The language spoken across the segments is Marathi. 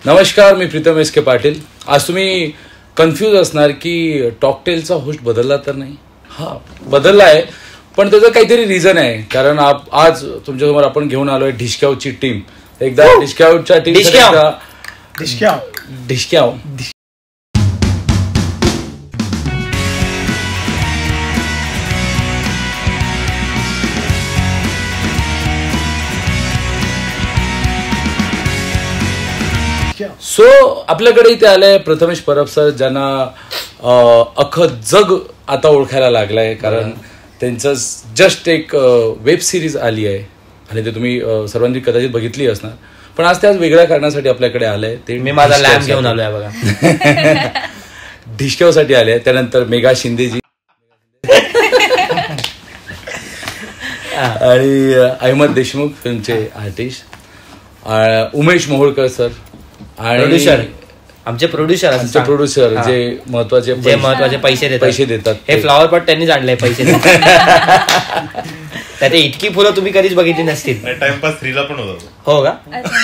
नमस्कार, मी प्रीतम एस के पाटील. आज तुम्ही कन्फ्यूज असणार की टॉकटेलचा होस्ट बदलला तर नाही. हा, बदलला आहे, पण त्याचं काहीतरी रिझन आहे. कारण आज तुमच्यासमोर आपण घेऊन आलोय ढिशक्यावची टीम. एकदा ढिशक्यावच्या टीम ढिशक्याव सो आपल्याकडे इथे आलंय प्रथमेश परब सर, ज्यांना अख्खं जग आता ओळखायला लागलंय. कारण त्यांचं जस्ट एक वेब सिरीज आली आहे आणि ते तुम्ही सर्वांनी कदाचित बघितली असणार. पण आज ते आज वेगळ्या कारणासाठी आपल्याकडे आलंय. ते मी माझा लॅम्प घेऊन आलोय बघा. ढिशक्यावसाठी आले. त्यानंतर मेघा शिंदेजी आणि अहमद देशमुख फिल्मचे आर्टिस्ट, उमेश मोहोळकर सर आणि आमचे प्रोड्युसर जे महत्वाचे पैसे देतात. हे फ्लॉवर पॉट त्यांनीच आणलंय पैसे. त्यात इतकी फुलं तुम्ही कधीच बघितली नसतील. टाइमपास 3 ला पण होता. हो का?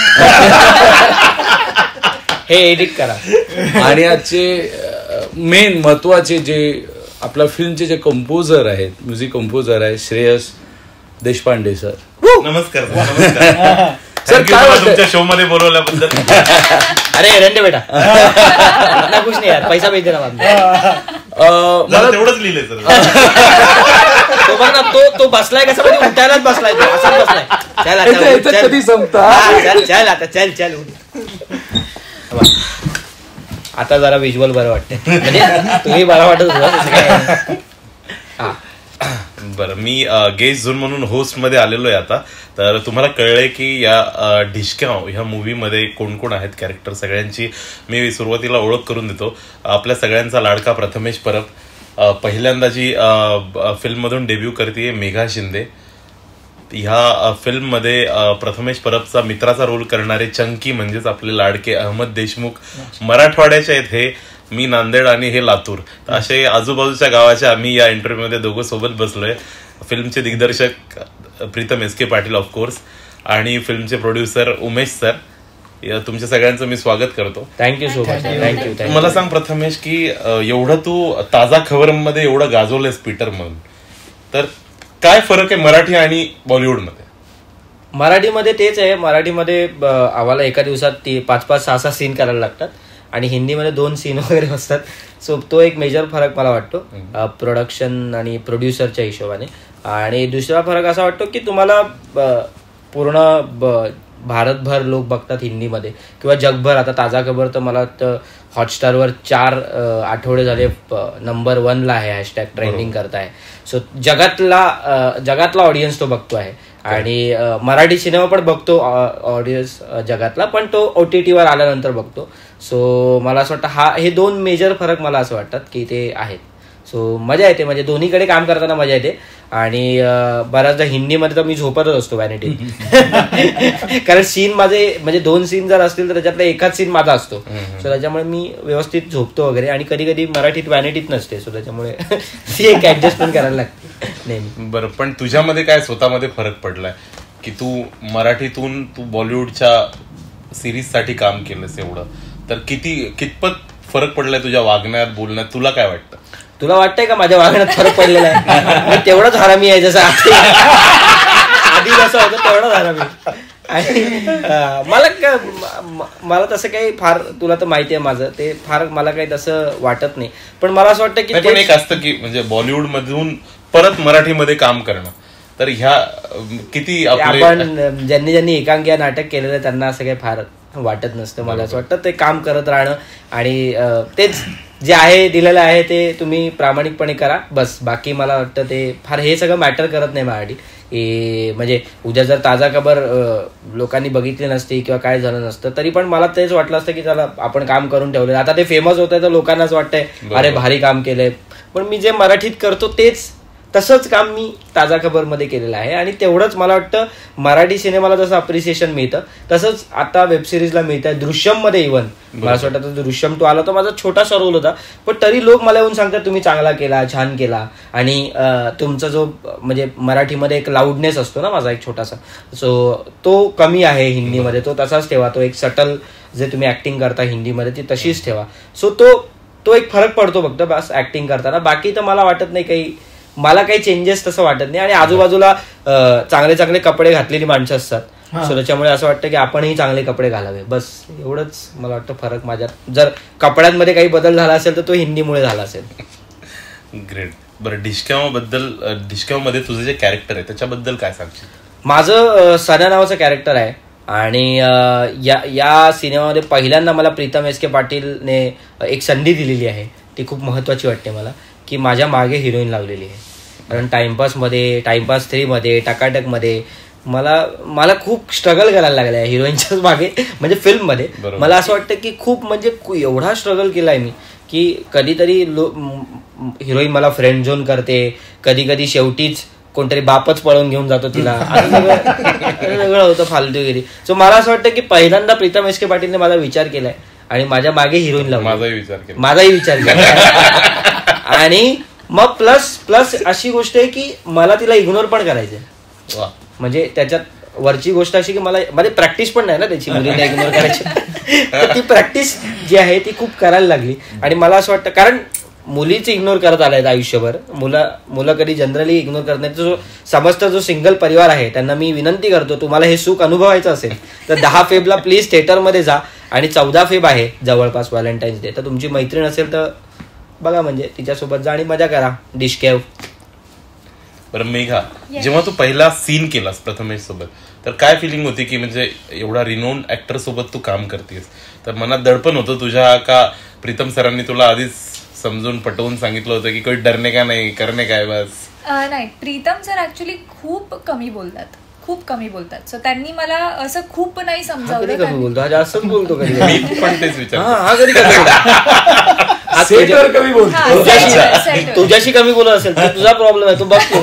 हे एडिट करा. आणि आजचे मेन महत्वाचे जे आपल्या फिल्मचे जे कंपोजर आहेत, म्युझिक कंपोजर आहे श्रेयस देशपांडे सर. नमस्कार सर, काय तुमच्या शो मध्ये बोलवल्याबद्दल. अरे रंडे बेटा, कुछ नाही यार, पैसा पाहिजे ना मला तेवढंच लिहिलंय सर. तो बघ ना, तो बसलाय कसं म्हणजे उठायलाच बसलाय. तो असाच बसलाय. कधी संपता. चल आता चल. आता जरा विज्युअल बरं वाटतंय. म्हणजे तुम्ही बरं वाटत होता. बरं, मी गेस्ट झोन म्हणून होस्ट मध्ये आलेलो आहे आता. तर तुम्हाला कळलंय की या ढिशक्याव ह्या मूवी मध्ये कोण कोण आहेत कॅरेक्टर. सगळ्यांची मी सुरुवातीला ओळख करून देतो. आपल्या सगळ्यांचा लाडका प्रथमेश परब. पहिल्यांदा जी फिल्म मधून डेब्यू करते मेघा शिंदे. ह्या फिल्म मध्ये प्रथमेश परबचा मित्राचा रोल करणारे चंकी म्हणजेच आपले लाडके अहमद देशमुख मराठवाड्याचे आहेत. हे मी नांदेड आणि हे लातूर, असे आजूबाजूच्या गावाच्या आम्ही या इंटरव्ह्यू मध्ये दोघं सोबत बसलोय. फिल्मचे दिग्दर्शक Pritam S K Patil of course आणि फिल्मचे प्रोड्युसर उमेश सर. तुमच्या सगळ्यांचं मी स्वागत करतो. Thank you so much. थँक्यू. मला सांग प्रथमेश की एवढं तू ताजा खबरमध्ये एवढं गाजवलंयस पीटर म्हणून, तर काय फरक आहे मराठी आणि बॉलिवूड मध्ये? मराठीमध्ये तेच आहे. मराठीमध्ये आम्हाला एका दिवसात 5-5, 6-6 सीन करायला लागतात आणि हिंदीमध्ये 2 सीन वगैरे असतात. सो तो एक मेजर फरक मला वाटतो प्रोडक्शन आणि प्रोड्युसरच्या हिशोबाने. आणि दुसरा फरक असा वाटतो की तुम्हाला पूर्ण भारतभर लोक बघतात हिंदीमध्ये किंवा जगभर. आता ताजा खबर तर मला हॉटस्टारवर 4 आठवडे झाले नंबर 1 ला आहे. हॅशटॅग ट्रेंडिंग करत आहे. सो जगातला ऑडियन्स तो बघतो आहे. आणि मराठी सिनेमा पण बघतो ऑडियन्स जगातला, पण तो OTT वर आल्यानंतर बघतो. सो मला असं वाटतं हे 2 मेजर फरक मला असं वाटतात की ते आहेत. सो मजा येते, म्हणजे दोन्हीकडे काम करताना मजा येते. आणि बऱ्याचदा हिंदीमध्ये तर मी झोपतच असतो व्हॅनिटी. कारण सीन माझे म्हणजे 2 सीन जर असतील तर त्याच्यातला एकाच सीन माझा असतो. सो त्याच्यामुळे मी व्यवस्थित झोपतो वगैरे. आणि कधी कधी मराठीत व्हॅनिटीत नसते, सो त्याच्यामुळे ती एक ऍडजस्टमेंट करायला लागते नेहमी. बरं, पण तुझ्यामध्ये काय स्वतःमध्ये फरक पडलाय की तू मराठीतून तू बॉलिवूडच्या सिरीज साठी काम केलंस एवढं, तर कितपत फरक पडलाय तुझ्या वागण्यात, बोलण्यात? तुला काय वाटतं? तुला वाटतंय का माझ्या वागण्यात फरक पडलेला आहे? मी तेवढाच हरामी आहे जसं आधी जसं होतं तेवढाच हरामी. आणि मला तसं काही फार, तुला तर माहिती आहे माझं ते, फार मला काही तसं वाटत नाही. पण मला असं वाटतं की पण एक असतं की म्हणजे बॉलिवूड मधून परत मराठीमध्ये काम करणं, तर ह्या किती आपण ज्यांनी एकांकी नाटक केलेलं त्यांना असं काही फार वाटत नसतं. मला असं वाटतं ते काम करत राहणं आणि तेच जे आहे दिलेलं आहे ते तुम्ही प्रामाणिकपणे करा बस. बाकी मला वाटतं ते फार हे सगळं मॅटर करत नाही मराठी. म्हणजे उद्या जर ताजा खबर लोकांनी बघितली नसती किंवा काय झालं नसतं तरी पण मला तेच वाटलं असतं की चला आपण काम करून ठेवलं. आता ते फेमस होत आहे तर लोकांनाच वाटतंय अरे भारी काम केलंय. पण मी जे मराठीत करतो तेच तसंच काम मी ताजा खबरमध्ये केलेलं आहे. आणि तेवढंच मला वाटतं मराठी सिनेमाला जसं अप्रिसिएशन मिळतं तसंच आता वेबसिरीजला मिळत आहे. दृश्यममध्ये इव्हन मला असं वाटतं दृश्यम तो आला तर माझा छोटासा रोल होता, पण तरी लोक मला येऊन सांगतात तुम्ही चांगला केला, छान केला. आणि तुमचा जो म्हणजे मराठीमध्ये एक लाऊडनेस असतो ना माझा एक छोटासा, सो तो कमी आहे हिंदीमध्ये, तो तसाच ठेवा. तो एक सटल जे तुम्ही ऍक्टिंग करता हिंदीमध्ये ती तशीच ठेवा. सो तो एक फरक पडतो फक्त बस ऍक्टिंग करताना. बाकी तर मला वाटत नाही मला काही चेंजेस तसं वाटत नाही. आणि आजूबाजूला चांगले चांगले कपडे घातलेली माणसं असतात, सो त्याच्यामुळे असं वाटतं की आपणही चांगले कपडे घालावे. बस एवढंच मला वाटतं फरक माझ्यात. जर कपड्यांमध्ये काही बदल झाला असेल तर तो हिंदीमुळे झाला असेल. ग्रेट. बरं, डिस्काउंटमध्ये तुझं जे कॅरेक्टर आहे त्याच्याबद्दल काय सांगशील? माझं सना नावाचं कॅरेक्टर आहे आणि या सिनेमामध्ये पहिल्यांदा मला प्रीतम एस के पाटीलने एक संधी दिलेली आहे. ती खूप महत्वाची वाटते मला, की माझ्या मागे हिरोईन लावलेली आहे. कारण टाइमपासमध्ये, टाइमपास 3 मध्ये, टकाटकमध्ये मला खूप स्ट्रगल करायला लागलं आहे हिरोईनच्याच मागे, म्हणजे फिल्ममध्ये. मला असं वाटतं की खूप म्हणजे एवढा स्ट्रगल केलाय मी की कधीतरी हिरोईन मला फ्रेंड झोन करते, कधी कधी शेवटीच कोणतरी बापच पळून घेऊन जातो तिला, असं सगळं होतं फालतूगिरी. सो मला असं वाटतं की पहिल्यांदा प्रीतम एस के पाटीलने माझा विचार केलाय आणि माझ्या मागे हिरोईन लावली, माझाही विचार केला. आणि मग प्लस अशी गोष्ट आहे की मला तिला इग्नोर पण करायचंय. म्हणजे त्याच्यात वरची गोष्ट अशी की मला माझी प्रॅक्टिस पण नाही ना त्याची, मुलींना इग्नोर करायची. ती प्रॅक्टिस जी आहे ती खूप करायला लागली. आणि मला असं वाटतं कारण मुलीच इग्नोर करत आलाय आयुष्यभर, मुलं कधी जनरली इग्नोर करत नाही. जो समस्त जो सिंगल परिवार आहे त्यांना मी विनंती करतो, तुम्हाला हे सुख अनुभवायचं असेल तर 10 फेबला प्लीज थिएटरमध्ये जा. आणि 14 फेब आहे जवळपास व्हॅलेंटाईन्स डे, तर तुमची मैत्रीण असेल तर बघा, म्हणजे तिच्यासोबत जा आणि मजा करा. डिशकेव. बरं मेघा, जेव्हा तू पहिला सीन केलास प्रथमेश सोबत तर काय फिलिंग होती की म्हणजे एवढा रिनोन्ड ऍक्टर सोबत तू काम करतेस, तर मनात दडपण होतं तुझ्या का प्रीतम सरांनी तुला आधीच समजून पटवून सांगितलं होतं की काही डरणे का नाही, करणे काय बस? नाही, प्रीतम सर ऍक्च्युली खूप कमी बोलतात. सो त्यांनी मला असं खूप नाही समजावलं. कमी बोलतो, असंच बोलतो कधी. मी पण तेच विचार कमी बोलतो. तुझ्याशी कमी बोलत असेल तर तुझा प्रॉब्लेम आहे, तू बघतो.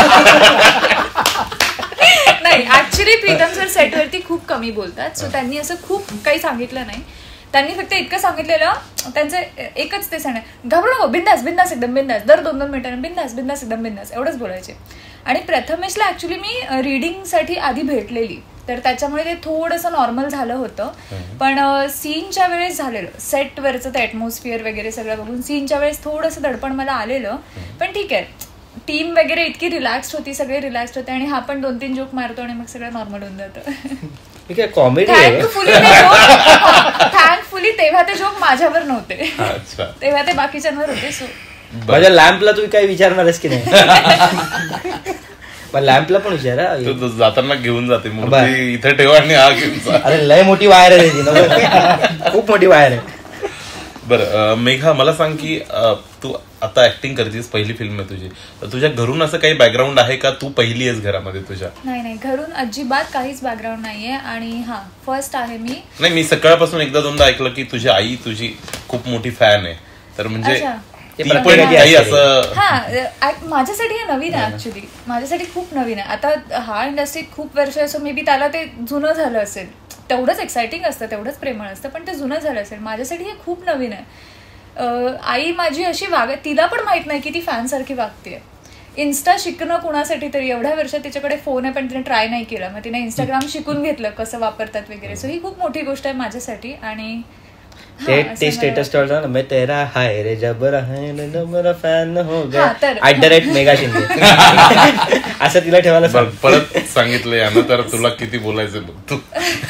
नाही, ऍक्च्युली प्रीतम सर सेटवरती खूप कमी बोलतात. सो त्यांनी असं खूप काही सांगितलं नाही. त्यांनी फक्त इतकं सांगितलेलं, त्यांचं एकच ते सांग, घाबरू नको, बिंदास एकदम बिंदास, दर 2-2 मिनिटांनी बिंदास एकदम बिंदास, एवढंच बोलायचे. आणि प्रथमेशला ऍक्च्युली मी रीडिंगसाठी आधी भेटलेली, तर त्याच्यामुळे ते थोडंसं नॉर्मल झालं होतं. पण सीनच्या वेळेस झालेलं, सेटवरचं ते ॲटमॉस्फिअर वगैरे सगळं बघून सीनच्या वेळेस थोडंसं दडपण मला आलेलं. पण ठीक आहे, टीम वगैरे इतकी रिलॅक्स्ड होती, सगळे रिलॅक्स्ड होते आणि हा पण 2-3 जोक मारतो आणि मग सगळं नॉर्मल होऊन जातं. कॉमेडी. थँकफुली तेव्हा ते जोक माझ्यावर नव्हते, तेव्हा ते बाकीच्यांवर होते. सो माझ्या लॅम्पला तू काही विचारणारच की नाही? लॅम्पला पण विचारा, जाताना घेऊन जाते इथे ठेवा आणि हा घेऊन जा. अरे लय मोठी वायर आहे ती, खूप मोठी वायर आहे. बरं मेघा, मला सांग की तू आता ऍक्टिंग करतेस, पहिली फिल्म आहे तुझी, तुझ्या घरून असं काही बॅकग्राऊंड आहे का? तू पहिली आहेस घरामध्ये तुझ्या? नाही, घरून अजिबात काहीच बॅकग्राऊंड नाहीये. आणि फर्स्ट आहे मी. नाही, मी सकाळपासून 1-2दा ऐकलं की तुझी आई तुझी खूप मोठी फॅन आहे, तर म्हणजे माझ्यासाठी हे नवीन आहे. ऍक्च्युली माझ्यासाठी खूप नवीन आहे. आता हा इंडस्ट्रीत खूप वर्ष असं मे बी त्याला ते जुनं झालं असेल, तेवढंच एक्साइटिंग असतं, तेवढंच प्रेमळ असतं, पण ते जुनं झालं असेल. माझ्यासाठी हे खूप नवीन आहे. आई माझी अशी तिला पण माहित नाही की ती फॅन सारखी वागते. इन्स्टा शिकणं कुणासाठी तरी, एवढ्या वर्षात तिच्याकडे फोन आहे पण तिने ट्राय नाही केला, मग तिने इंस्टाग्राम शिकून घेतलं कसं वापरतात वगैरे. सो ही खूप मोठी गोष्ट आहे माझ्यासाठी. आणि ते स्टेटस ठेवलं ना, मैं तेरा हाय रे जबर मेरा फॅन हो गया @ मेघा शिंदे, असं तिला ठेवायला. परत सांगितलं यानं, तर तुला किती बोलायचं बघ तू.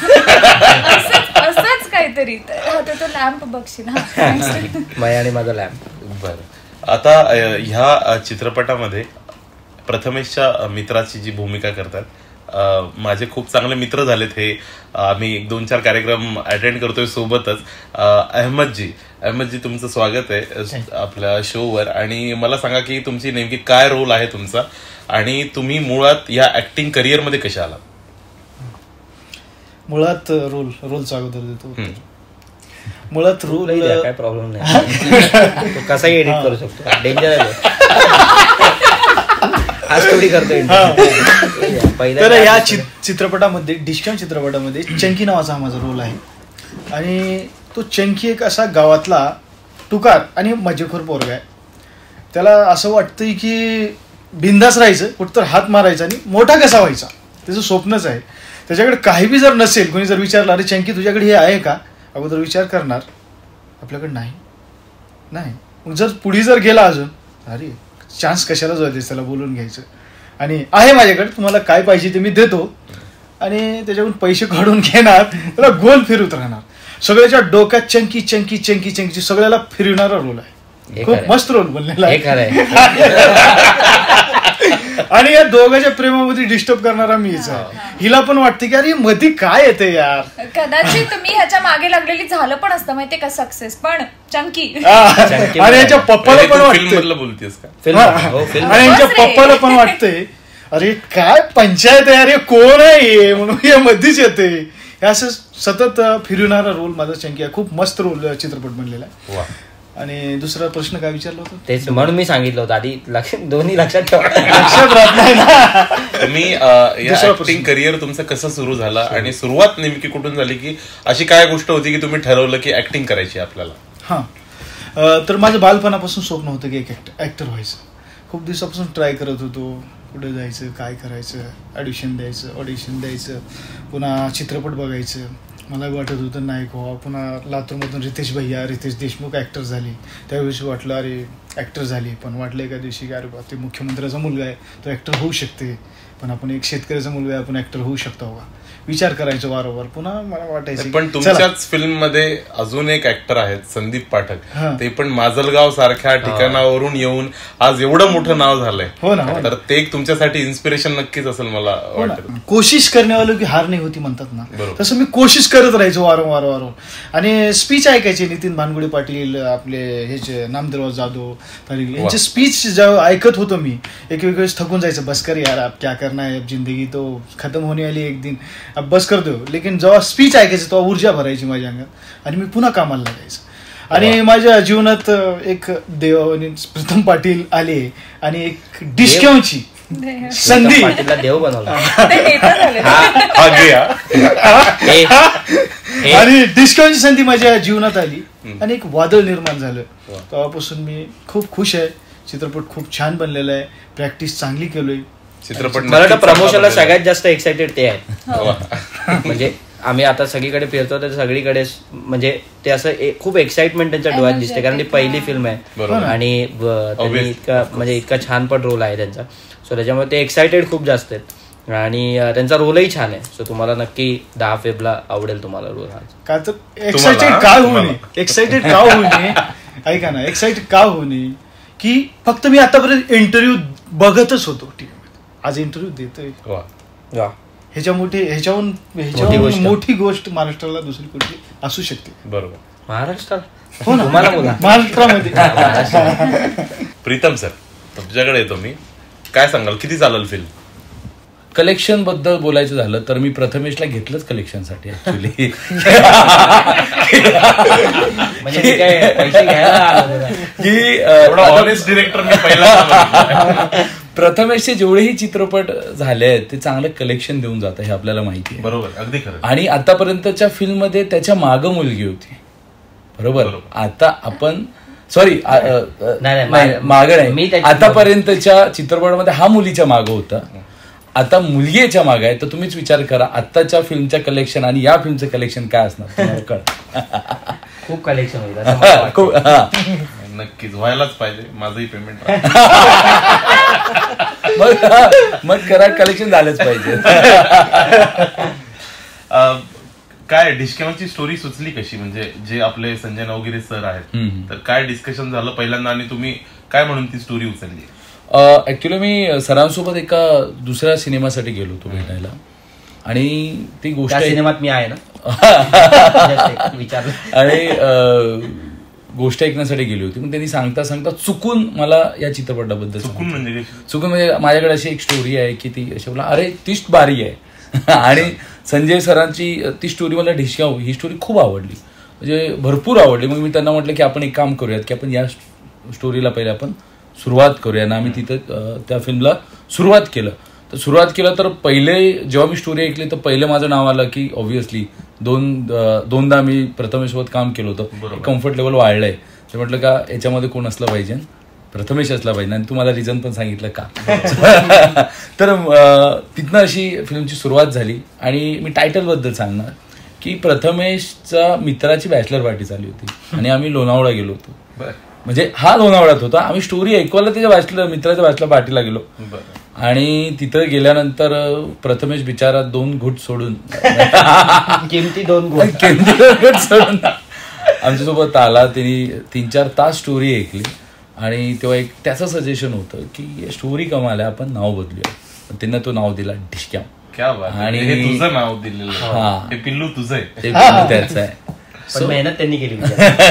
असंच काहीतरी. तो लॅम्प बघशील माया आणि माझा लॅम्प. बरं, आता ह्या चित्रपटामध्ये प्रथमेशच्या मित्राची जी भूमिका करतात, माझे खूप चांगले मित्र झालेत. हे आम्ही 1-2-4 कार्यक्रम अटेंड करतोय सोबतच. अहमदजी तुमचं स्वागत आहे आपल्या शोवर. आणि मला सांगा की तुमची नेमकी काय रोल आहे तुमचा, आणि तुम्ही मुळात या ऍक्टिंग करिअर मध्ये कशा आला? मुळात रोलचा अगोदर देतो. मुळात रोल काय प्रॉब्लेम नाही, कसाही एडिट करू शकतो, डेंजर आहे. आज थोडी करतोय तर या चित्रपटामध्ये डिस्कम चित्रपटामध्ये चंकी नावाचा हा माझा रोल आहे. आणि तो चंकी एक असा गावातला टुकार आणि मजेखोर पोरगा आहे. त्याला असं वाटतंय की बिंदास राहायचं, कुठं हात मारायचा आणि मोठा कसा व्हायचा त्याचं स्वप्नच आहे. त्याच्याकडे काही बी जर नसेल, कोणी जर विचारलं अरे चंकी तुझ्याकडे हे आहे का, अगोदर विचार करणार आपल्याकडे नाही. मग जर पुढे जर गेला अजून अरे चान्स कशाला जाते, त्याला बोलून घ्यायचं आणि आहे माझ्याकडे, तुम्हाला काय पाहिजे ते मी देतो आणि त्याच्याकडून पैसे काढून घेणार, त्याला गोल फिरवत राहणार. सगळ्याच्या डोक्यात चंकी चंकी चंकी चंकी सगळ्याला फिरवणारा रोल आहे. खूप मस्त रोल बनलेला आहे. आणि या दोघांच्या प्रेमामध्ये डिस्टर्ब करणारा मीच आहे. हिला पण वाटते की अरे मध्ये काय येते यार. कदाचित मी ह्याच्या मागे लागलेली झालं पण असतं माहितीये का सक्सेस, पण चंकी आणि यांच्या पप्पाला पण वाटतं बोलतेस का, आणि यांच्या पप्पाला पण वाटतंय अरे काय पंचायत आहे अरे कोण आहे म्हणून या मध्येच येते. हे असं सतत फिरवणारा रोल माझा चंकी आहे. खूप मस्त रोल चित्रपट बनलेला आहे. आणि दुसरा प्रश्न काय विचारला होता तेच म्हणून मी सांगितलं होतं आधी, दोन्ही लक्षात ठेवा. लक्षात राहत नाही ना. तुम्ही ऍक्टिंग करिअर तुमचं कसं सुरू झालं आणि सुरुवात नेमकी कुठून झाली, की अशी काय गोष्ट होती की तुम्ही ठरवलं की ऍक्टिंग करायची आपल्याला? हां, तर माझं बालपणापासून स्वप्न होतं की एक ऍक्टर व्हायचं. खूप दिवसापासून ट्राय करत होतो, कुठे जायचं, काय करायचं, ऑडिशन द्यायचं, पुन्हा चित्रपट बघायचं. मला वाटत होतं नायक व्हावं. पुन्हा लातूरमधून रितेश देशमुख ऍक्टर झाली, त्यावेळेस वाटलं अरे ऍक्टर झाली. पण वाटलं एका दिवशी की अरे ते मुख्यमंत्र्याचा मुलगा आहे, तो ऍक्टर होऊ शकते. पण आपण एक शेतकऱ्याचा मुलगा आहे, आपण ऍक्टर होऊ शकतो का, विचार करायचं वारंवार. पुन्हा मला वाटायचं पण तुमच्याच फिल्म मध्ये अजून एक ऍक्टर आहेत संदीप पाठक, ते पण माजलगाव सारख्या ठिकाणावरून येऊन आज एवढं मोठं नाव झालंय. हो ना. तर ते एक तुमच्यासाठी इन्स्पिरेशन नक्कीच असेल मला वाटतं. कोशिश करण्यावालो की हार नाही होती म्हणतात ना, तसं मी कोशिश करत राहायचो वारंवार. आणि स्पीच ऐकायचे नितीन भानगुडे पाटील, आपले ह्याचे नामदेव जाधव, यांचे स्पीच जेव्हा ऐकत होतो मी एक वेळेस थकून जायचं. बस कर यार, अब क्या करना है, अब जिंदगी तो खत्म होने वाली एक दिन, अब बस कर दो. लेकिन जेव्हा स्पीच ऐकायचं तेव्हा ऊर्जा भरायची माझ्या अंगात आणि मी पुन्हा कामाला लागायचं. आणि माझ्या जीवनात एक देव प्रथम पाटील आले आणि एक डिस्काउंटची संधी, देव बनवला आणि डिस्काउंटची संधी माझ्या जीवनात आली आणि एक वादळ निर्माण झालं. तेव्हापासून मी खूप खुश आहे. चित्रपट खूप छान बनलेला आहे, प्रॅक्टिस चांगली केलोय. चित्रपट मला वाटतं प्रमोशनला सगळ्यात जास्त एक्साइटेड ते आहेत. म्हणजे आम्ही आता सगळीकडे फिरतो तर सगळीकडे म्हणजे ते असं खूप एक्साइटमेंट त्यांच्या डोळ्यात दिसते, कारण ती पहिली फिल्म आहे आणि त्यांनी इतका छान पण रोल आहे त्यांचा. सो त्याच्यामुळे ते एक्साइटेड खूप जास्त आहेत आणि त्यांचा रोलही छान आहे. सो तुम्हाला नक्की 10 फेब्रुवारीला आवडेल तुम्हाला रोल. का तर एक्साइटेड का होऊ नये, ऐका ना, एक्साइटेड का होऊ नये की फक्त मी आतापर्यंत इंटरव्ह्यू बघतच होतो टीव्हीमध्ये. आज इंटरव्ह्यू देतोय. ह्याच्याहून मोठी गोष्ट महाराष्ट्राला दुसरी कुठली असू शकते. बरोबर. महाराष्ट्रात हो ना, महाराष्ट्रामध्ये. प्रीतम सर, तुमच्याकडे येतो मी. काय सांगाल, किती चालेल फिल्म? कलेक्शन बद्दल बोलायचं झालं तर मी प्रथमेशला घेतलंच कलेक्शनसाठी ऍक्च्युली. प्रथमेशचे जेवढेही चित्रपट झाले आहेत ते चांगलं कलेक्शन देऊन जातं हे आपल्याला माहिती आहे. बरोबर, अगदी खरं. आणि आतापर्यंतच्या फिल्म मध्ये त्याच्या मागं मुलगी होती. बरोबर. आता आपण सॉरी मागं नाही, आतापर्यंतच्या चित्रपटामध्ये हा मुलीच्या मागं होता, आता मुलगीच्या मागे आहे. तर तुम्हीच विचार करा आत्ताच्या फिल्मच्या कलेक्शन आणि या फिल्मचं कलेक्शन काय असणार. खूप कलेक्शन होईल. नक्कीच व्हायलाच पाहिजे, माझंही पेमेंट. मग करा, कलेक्शन झालंच पाहिजे. काय डिस्कवरची स्टोरी सुचली कशी, म्हणजे जे आपले संजय नवगिरे सर आहेत, तर काय डिस्कशन झालं पहिल्यांदा आणि तुम्ही काय म्हणून ती स्टोरी उचलली? ऍक्च्युली मी सरांसोबत एका दुसऱ्या सिनेमासाठी गेलो होतो भेटायला आणि ती गोष्ट सिनेमात मी आहे ना आणि गोष्ट ऐकण्यासाठी गेली होती. मग त्यांनी सांगता सांगता चुकून मला या चित्रपटाबद्दल चुकून म्हणजे माझ्याकडे अशी एक स्टोरी आहे की ती अशी बोला अरे तीच बारी आहे. आणि संजय सरांची ती स्टोरी मला ढिशकाव ही स्टोरी खूप आवडली, म्हणजे भरपूर आवडली. मग मी त्यांना म्हटलं की आपण एक काम करूयात की आपण या स्टोरीला पहिले आपण सुरुवात करूया ना. आम्ही तिथं त्या फिल्मला सुरुवात केलं तर पहिले जेव्हा मी स्टोरी ऐकली तर पहिले माझं नाव आलं की ऑब्व्हियसली दोनदा मी प्रथमेशसोबत काम केलं होतं, कम्फर्ट लेवल वाढलंय. ते म्हटलं का याच्यामध्ये कोण असलं पाहिजे, प्रथमेश असला पाहिजे. आणि तुम्हाला रिझन पण सांगितलं का. तर तिथनं अशी फिल्मची सुरुवात झाली. आणि मी टायटलबद्दल सांगणार की प्रथमेशच्या मित्राची बॅचलर पार्टी झाली होती आणि आम्ही लोणावळा गेलो होतो. म्हणजे हा लोणावळ्यात होता. आम्ही स्टोरी ऐकवायला त्याच्या मित्राच्या बॅचलर पार्टीला गेलो आणि तिथं गेल्यानंतर प्रथमेश बिचारा 2 घूट सोडून किमती 2 घूट सोडून आमच्यासोबत आला. त्यांनी 3-4 तास स्टोरी ऐकली आणि तेव्हा एक त्याचं सजेशन होतं की स्टोरी कमाल आहे, आपण नाव बदलूया. त्यांना तो नाव दिला डिश्क्या. आणि हे तुझं नाव दिलेलं, हे पिल्लू तुझं आहे, ते पिल्लू त्याचं आहे. मेहनत त्यांनी केली.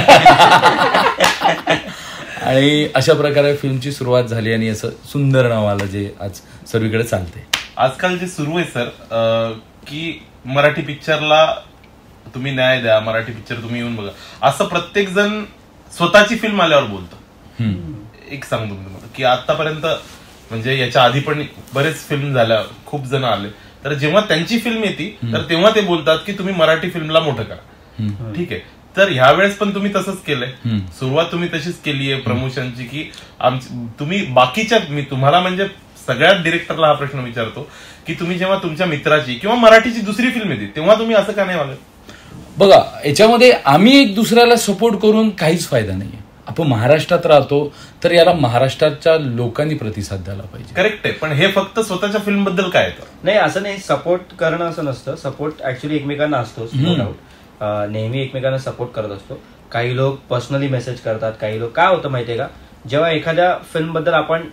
आणि अशा प्रकारे फिल्मची सुरुवात झाली आणि असं सुंदर नाव आलं जे आज सर्वीकडे चालते. आजकाल जे सुरू आहे सर की मराठी पिक्चरला तुम्ही न्याय द्या, मराठी पिक्चर तुम्ही येऊन बघा, असं प्रत्येक जण स्वतःची फिल्म आल्यावर बोलतं. एक सांगतो मी तुम्हाला की आतापर्यंत म्हणजे याच्या आधी पण बरेच फिल्म झाल्या, खूप जण आले, तर जेव्हा त्यांची फिल्म येते तर तेव्हा ते बोलतात की तुम्ही मराठी फिल्मला मोठं करा. ठीक आहे, तर ह्या वेळेस पण तुम्ही तसंच केलंय. सुरुवात तुम्ही तशीच केली आहे प्रमोशनची की तुम्ही बाकीच्या, मी तुम्हाला म्हणजे सगळ्याच डिरेक्टरला हा प्रश्न विचारतो की तुम्ही जेव्हा तुमच्या मित्राची किंवा मराठीची दुसरी फिल्म येते तेव्हा तुम्ही असं का नाही वागत. बघा, याच्यामध्ये आम्ही एक दुसऱ्याला सपोर्ट करून काहीच फायदा नाहीये. आपण महाराष्ट्रात राहतो तर याला महाराष्ट्राच्या लोकांनी प्रतिसाद द्यायला पाहिजे. करेक्ट आहे, पण हे फक्त स्वतःच्या फिल्म बद्दल काय येतं. नाही, असं नाही, सपोर्ट करणं असं नसतं. सपोर्ट ऍक्च्युली एकमेकांना असतोच, नो डाऊट. नेहमी एकमेकांना सपोर्ट करत असतो. काही लोक पर्सनली मेसेज करतात, काही लोक. काय होतं माहितीये का, जेव्हा एखाद्या फिल्मबद्दल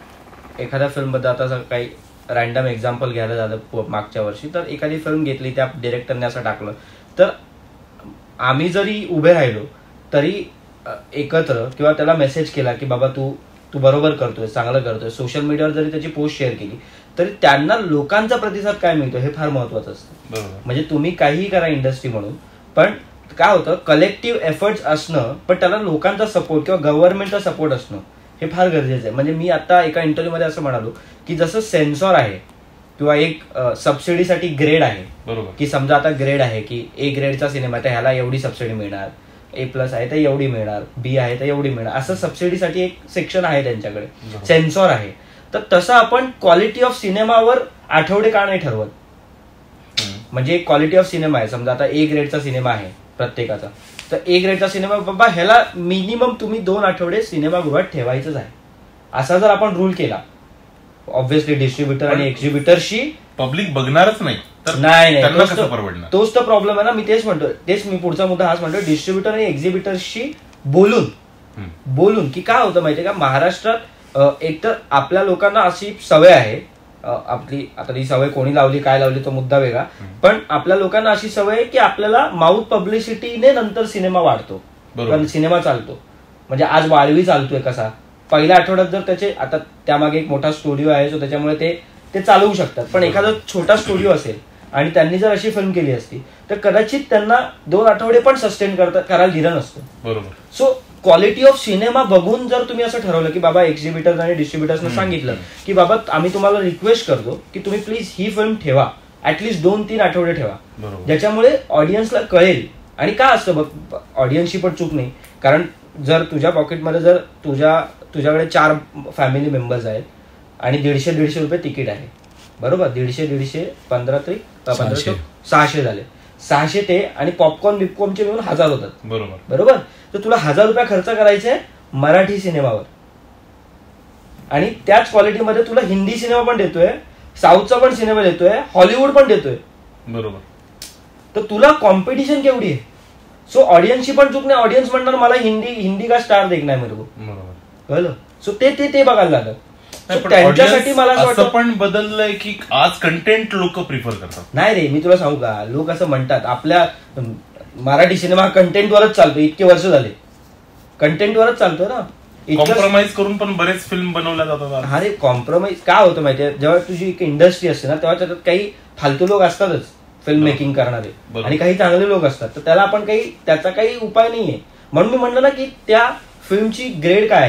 आता काही रॅन्डम एक्झाम्पल घ्यायला झालं मागच्या वर्षी, तर एखादी फिल्म घेतली, त्या डिरेक्टरने असं टाकलं, तर आम्ही जरी उभे राहिलो तरी एकत्र किंवा त्याला मेसेज केला की बाबा तू बरोबर करतोय, चांगलं करतोय, सोशल मीडियावर जरी त्याची पोस्ट शेअर केली तरी त्यांना लोकांचा प्रतिसाद काय मिळतो हे फार महत्वाचं असतं. म्हणजे तुम्ही काहीही करा इंडस्ट्री म्हणून, पण काय होतं, कलेक्टिव्ह एफर्ट्स असणं, पण त्याला लोकांचा सपोर्ट किंवा गव्हर्नमेंटचा सपोर्ट असणं हे फार गरजेचं आहे. म्हणजे मी आता एका इंटरव्ह्यूमध्ये असं म्हणालो की जसं सेन्सॉर आहे किंवा एक सबसिडीसाठी ग्रेड आहे, बरोबर, की समजा आता ग्रेड आहे की ए ग्रेडचा सिनेमा तर ह्याला एवढी सबसिडी मिळणार, A+ आहे तर एवढी मिळणार, B आहे तर एवढी मिळणार, असं सबसिडीसाठी एक सेक्शन आहे त्यांच्याकडे, सेन्सॉर आहे. तर तसं आपण क्वालिटी ऑफ सिनेमावर आठवडे का नाही ठरवत. म्हणजे एक क्वालिटी ऑफ सिनेमा आहे, समजा आता A ग्रेडचा सिनेमा आहे प्रत्येकाचा, तर A ग्रेडचा सिनेमा बाबा ह्याला मिनिमम तुम्ही 2 आठवडे सिनेमागृहात ठेवायचंच आहे, असा जर आपण रूल केला, ऑब्व्हियसली डिस्ट्रीब्युटर आणि एक्झिबिटरशी पब्लिक बघणारच नाही तर नाही, कसं परवडणार. तोच तर प्रॉब्लेम आहे ना. मी तेच म्हणतो, तेच मी पुढचा मुद्दा हाच म्हणतो, डिस्ट्रीब्युटर आणि एक्झिबिटरशी बोलून की काय होतं माहितीये का, महाराष्ट्रात एकतर आपल्या लोकांना अशी सवय आहे, आपली आता ती सवय कोणी लावली काय लावली तो मुद्दा वेगळा, पण आपल्या लोकांना अशी सवय आहे की आपल्याला माउथ पब्लिसिटीने नंतर सिनेमा वाढतो, सिनेमा चालतो. म्हणजे आज वाळवी चालतोय कसा, पहिल्या आठवड्यात जर त्याचे, आता त्यामागे एक मोठा स्टुडिओ आहे सो त्याच्यामुळे ते चालवू शकतात, पण एखादा छोटा स्टुडिओ असेल आणि त्यांनी जर अशी फिल्म केली असती तर कदाचित त्यांना 2 आठवडे पण सस्टेन करायला दिलं नसतं. बरोबर. सो क्वालिटी ऑफ सिनेमा बघून जर तुम्ही असं ठरवलं की बाबा एक्झिबिटर्स आणि डिस्ट्रीब्युटर्सने सांगितलं की बाबा आम्ही तुम्हाला रिक्वेस्ट करतो की तुम्ही प्लीज ही फिल्म ठेवा, ऍटलीस्ट 2-3 आठवडे ठेवा, ज्याच्यामुळे ऑडियन्सला कळेल. आणि काय असतं बघ, ऑडियन्सची पण चूक नाही, कारण जर तुझ्या पॉकेटमध्ये जर तुझ्याकडे 4 फॅमिली मेंबर्स आहेत आणि 150 रुपये तिकीट आहे, बरोबर, 150 15 600 झाले, 600 ते आणि पॉपकॉर्नचे मिळून 1000 होतात, बरोबर. तर तुला 1000 रुपये खर्च करायचे आहे मराठी सिनेमावर, आणि त्याच क्वालिटीमध्ये तुला हिंदी सिनेमा पण देतोय, साऊथचा पण सिनेमा देतोय, हॉलिवूड पण देतोय, बरोबर. तर तुला कॉम्पिटिशन केवढी आहे. सो ऑडियन्सची पण चूक नाही, ऑडियन्स म्हणणार मला हिंदी का स्टार देखना मेरे को, कळलं. सो ते बघायला लागलं. त्यांच्यासाठी मला असं पण बदललंय की आज कंटेंट लोक प्रिफर करतात. नाही रे, मी तुला सांगू का, लोक असं म्हणतात आपल्या मराठी सिनेमा कंटेंटवरच चालतो, इतके वर्ष झाले कंटेंटवरच चालतोय ना, कॉम्प्रोमाइज करून पण बरेच फिल्म बनवल्या जातात. अरे कॉम्प्रोमाइज काय होतं माहितीये, जेव्हा तुझी एक इंडस्ट्री असते ना तेव्हा त्याच्यात काही फालतू लोक असतातच फिल्म मेकिंग करणारे, आणि काही चांगले लोक असतात, तर त्याला आपण त्याचा काही उपाय नाहीये. म्हणून मी म्हणलं ना की त्या फिल्मची ग्रेड काय आहे,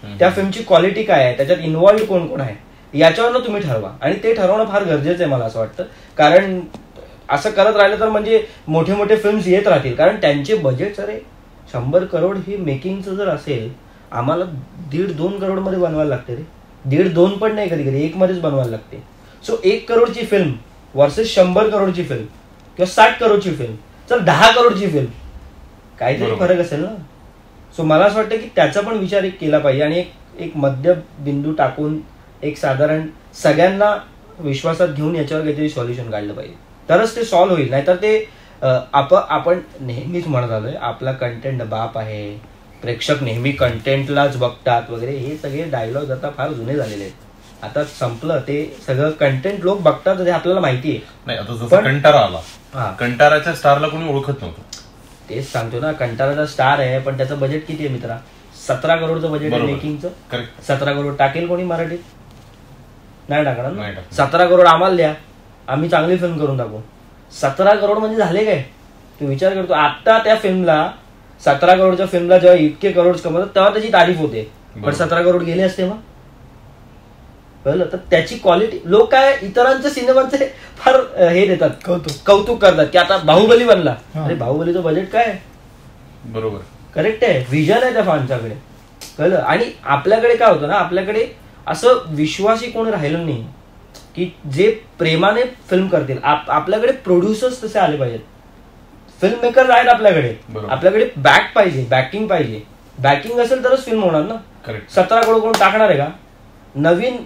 त्या फिल्मची क्वालिटी काय आहे, त्याच्यात इन्व्हॉल्ड कोण कोण आहे, याच्यावरनं तुम्ही ठरवा. आणि ते ठरवणं फार गरजेचं आहे मला असं वाटतं. कारण असं करत राहिलं तर म्हणजे मोठे मोठे फिल्म्स येत राहतील. कारण त्यांचे बजेट अरे 100 करोड हे मेकिंगचं जर असेल, आम्हाला 1.5-2 करोड मध्ये बनवायला लागते रे. 1.5-2 पण नाही, कधी कधी 1 मध्येच बनवायला लागते. सो 1 करोडची फिल्म वर्सेस 100 करोडची फिल्म किंवा 60 करोडची फिल्म, चल 10 करोडची फिल्म, काहीतरी फरक असेल ना. सो मला असं वाटतं की त्याचा पण विचार एक केला पाहिजे आणि एक मध्य बिंदू टाकून एक साधारण सगळ्यांना विश्वासात घेऊन याच्यावर काहीतरी सॉल्युशन काढलं पाहिजे, तरच ते सॉल्व्ह होईल. नाहीतर ते आपण नेहमीच म्हणत आलोय आपला कंटेंट बाप आहे, प्रेक्षक नेहमी कंटेंटलाच बघतात वगैरे, हे सगळे डायलॉग आता फार जुने झालेले आहेत. आता संपलं ते सगळं. कंटेंट लोक बघतात हे आपल्याला माहिती आहे. नाही, आता जसं कंटारा आला, कंटाराच्या स्टारला कोणी ओळखत नव्हतं. तेच सांगतो ना, कंटाराचा स्टार आहे पण त्याचं बजेट किती आहे मित्रा? 17 करोडचं बजेट आहे मेकिंगचं. 17 करोड टाकेल कोणी मराठीत? नाही टाकणार ना. 17 करोड आम्हाला द्या, आम्ही चांगली फिल्म करून टाकू. 17 करोड म्हणजे झाले काय? तू विचार करतो आता त्या फिल्मला 17 करोडच्या फिल्मला जेव्हा इतके करोड कमवतात तेव्हा त्याची तारीफ होते, पण 17 करोड गेले असते मग कळलं. तर त्याची क्वालिटी लोक काय इतरांच्या सिनेमांचे फार हे देतात, कौतुक करतात की आता बाहुबली बनला, अरे बाहुबलीचं बजेट काय? बरोबर, करेक्ट आहे, विजन आहे त्या फॅन्सच्याकडे कळलं. आणि आपल्याकडे काय होतं ना, आपल्याकडे असं विश्वासी कोणी राहिलं नाही की जे प्रेमाने फिल्म करतील. आपल्याकडे प्रोड्युसर्स तसे आले पाहिजेत, फिल्म मेकर आहेत आपल्याकडे. आपल्याकडे बॅक पाहिजे, बॅकिंग पाहिजे. बॅकिंग असेल तरच फिल्म होणार ना. 17 करोड कोण टाकणार आहे का? नवीन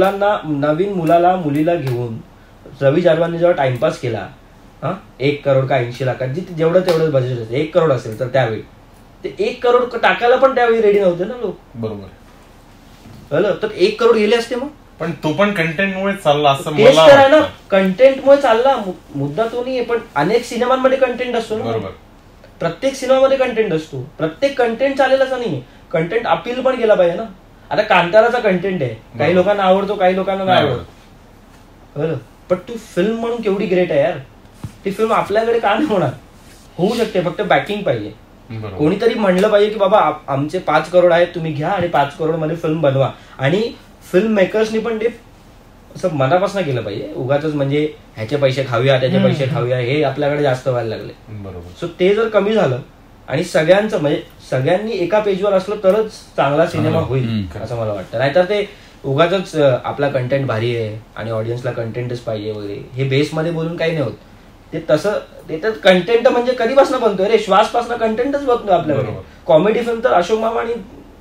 मुलाला मुलीला घेऊन रवी जारवांनी जेव्हा टाइमपास केला, 1 करोड का 80 लाखात जेवढं तेवढं बजेट असेल, 1 करोड असेल तर त्यावेळी ते 1 करोड टाकायला पण त्यावेळी रेडी नव्हते ना लोक. बरोबर कळलं. तर 1 करोड गेले असते मग. पण तो पण कंटेंटमुळे चालला असं तेच तर आहे ना, कंटेंटमुळे चालला. मुद्दा तो नाही, पण अनेक सिनेमांमध्ये कंटेंट असतो ना. बरोबर, प्रत्येक सिनेमामध्ये कंटेंट असतो. प्रत्येक कंटेंट चालेल असं नाही, कंटेंट अपील पण केला पाहिजे ना. आता कांताराचा कंटेंट आहे, काही लोकांना आवडतो, काही लोकांना नाही आवडतो बरं, पण तू फिल्म म्हणून केवढी ग्रेट आहे यार. ती फिल्म आपल्याकडे का नाही होणार? होऊ शकते, फक्त बॅकिंग पाहिजे. कोणीतरी म्हणलं पाहिजे की बाबा आमचे 5 करोड आहेत, तुम्ही घ्या आणि 5 करोड मध्ये फिल्म बनवा. आणि फिल्म मेकर्सनी पण ते असं मनापासून केलं पाहिजे. उगाच म्हणजे ह्याचे पैसे खाऊया त्याचे पैसे खाऊया हे आपल्याकडे जास्त व्हायला लागले. बरोबर. सो ते जर कमी झालं आणि सगळ्यांचं म्हणजे सगळ्यांनी एका पेजवर असलं तरच चांगला सिनेमा होईल असं मला वाटतं. नाहीतर ते उगाच आपला कंटेंट भारी आहे आणि ऑडियन्सला कंटेंटच पाहिजे वगैरे हे बेसमध्ये बोलून काही नाही होत. ते तसं ते तर कंटेंट म्हणजे कधीपासून बनतोय रे, श्वासपासून कंटेंटच बनतोय आपल्याकडे. कॉमेडी फिल्म तर अशोक मामा आणि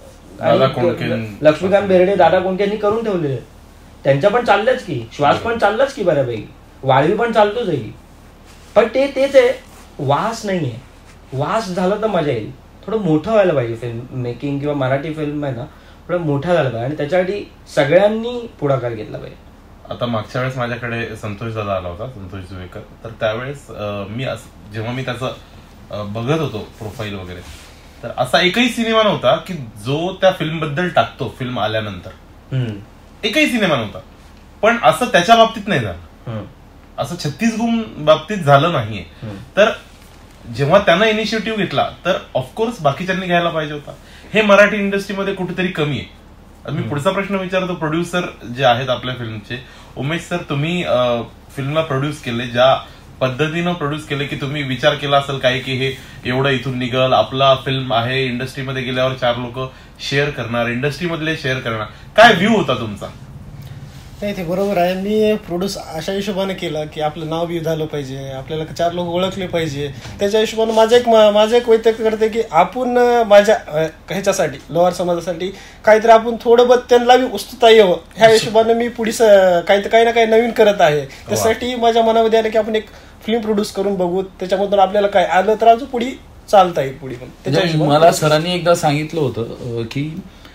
लक्ष्मीकांत बेर्डे, दादा कोंडके यांनी करून ठेवलेले. त्यांच्या पण चालल्याच की, श्वास पण चाललाच की बऱ्यापैकी, वाळवी पण चालतोच आहे की. पण तेच आहे, वास नाहीये. वास झाला तर मजा येईल. थोडं मोठं व्हायला पाहिजे फिल्म मेकिंग किंवा मराठी फिल्म आहे ना, थोडं मोठा झाला पाहिजे आणि त्याच्यासाठी सगळ्यांनी पुढाकार घेतला पाहिजे. आता मागच्या वेळेस माझ्याकडे संतोष दादा आला होता, संतोष जुवेकर. तर त्यावेळेस जेव्हा मी त्याचं बघत होतो प्रोफाईल वगैरे, तर असा एकही सिनेमा नव्हता की जो त्या फिल्म बद्दल टाकतो फिल्म आल्यानंतर. एकही सिनेमा नव्हता. पण असं त्याच्या बाबतीत नाही झालं, असं 36 गुण बाबतीत झालं नाहीये. तर जेव्हा त्यानं इनिशिएटिव्ह घेतला तर ऑफकोर्स बाकीच्यांनी घ्यायला पाहिजे होता. हे मराठी इंडस्ट्रीमध्ये कुठेतरी कमी आहे. मी पुढचा प्रश्न विचारतो, प्रोड्युसर जे आहेत आपल्या फिल्मचे, उमेश सर, तुम्ही फिल्मला प्रोड्यूस केले, ज्या पद्धतीनं प्रोड्यूस केले की तुम्ही विचार केला असेल काही की हे एवढं इथून निघल, आपला फिल्म आहे, इंडस्ट्रीमध्ये गेल्यावर 4 लोक शेअर करणार, इंडस्ट्रीमधले शेअर करणार, काय व्ह्यू होता तुमचा? नाही, ते बरोबर आहे. मी प्रोड्यूस अशा हिशोबाने केला की आपलं नाव बी झालं पाहिजे, आपल्याला 4 लोक ओळखले पाहिजे. त्याच्या हिशोबाने माझं एक वैयक्तिक करते की आपण माझ्या ह्याच्यासाठी लोअर समाजासाठी काहीतरी आपण थोडं बहुत त्यांना बी उत्सुकता यावं ह्या हिशोबाने मी पुढे काही ना काही नवीन करत आहे. त्यासाठी माझ्या मनामध्ये आलं की आपण एक फिल्म प्रोड्यूस करून बघू, त्याच्यामधून आपल्याला काय आलं तर अजून पुढे चालता येईल. पुढे पण मला सरांनी एकदा सांगितलं होतं की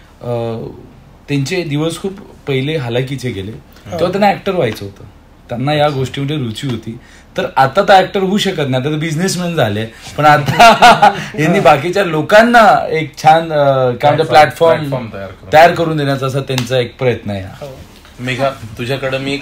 त्यांचे दिवस खूप पहिले हालाकीचे गेले, तेव्हा त्यांना ऍक्टर व्हायचं होतं, त्यांना या गोष्टीमध्ये रुची होती. तर आता तर ऍक्टर होऊ शकत नाही, आता तर बिझनेसमॅन झाले. पण आता यांनी बाकीच्या लोकांना एक छान काय म्हणतात प्लॅटफॉर्म तयार करून देण्याचा असा त्यांचा एक प्रयत्न आहे. मेघा, तुझ्याकडे मी